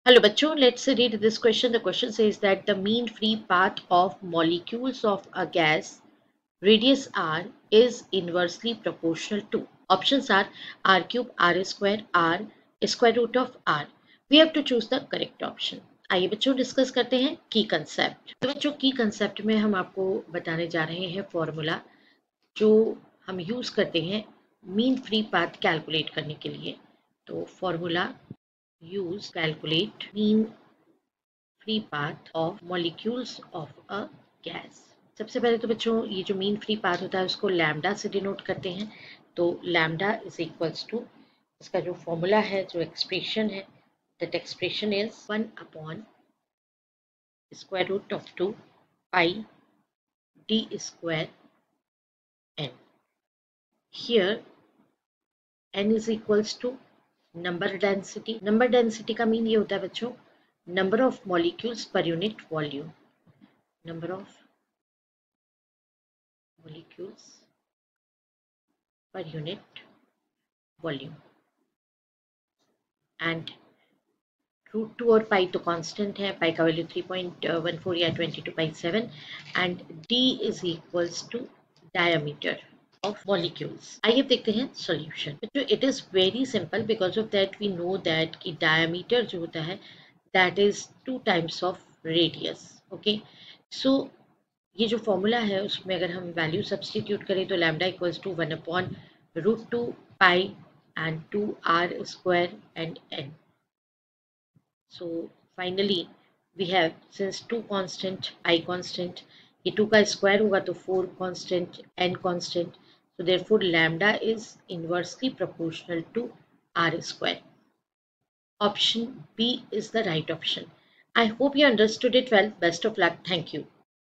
Hello bachcho, let's read this question. The question says that the mean free path of molecules of a gas radius r is inversely proportional to. Options are r cube, r square, r square root of r. We have to choose the correct option. आइए बच्चों discuss करते हैं की concept. तो बच्चों की concept में हम आपको बताने जा रहे हैं फॉर्मूला जो हम यूज करते हैं मीन फ्री पाथ कैलकुलेट करने के लिए। तो formula use calculate mean free path of molecules of a gas। सबसे पहले तो बच्चों ये जो मीन फ्री पाथ होता है उसको लैम्डा से डिनोट करते हैं। तो लैम्डा इज इक्वल्स टू इसका जो फॉर्मूला है जो एक्सप्रेशन है that expression is 1 upon square root of 2 pi D square N. Here n is equals to number density. Number density का मीन ये होता है बच्चों number of molecules per unit volume. Number of molecules per unit volume and root two और pi तो constant है, पाई का value 3.14 या 22.7 and D is equals to diameter of molecules। आइए देखते हैं सॉल्यूशन। तो it is very simple because of that we know that कि डायमीटर जो होता है that is 2 times of radius. Okay, so ये जो फॉर्मूला है उसमें अगर हम वैल्यू सब्सटीट्यूट करें तो lambda equals to 1 upon root 2 pi and 2 R square and N. So finally we have since 2 constant I constant ये 2 का स्क्वायर होगा तो 4 constant n constant, so therefore lambda is inversely proportional to r square। Option B is the right option। I hope you understood it well। Best of luck। Thank you।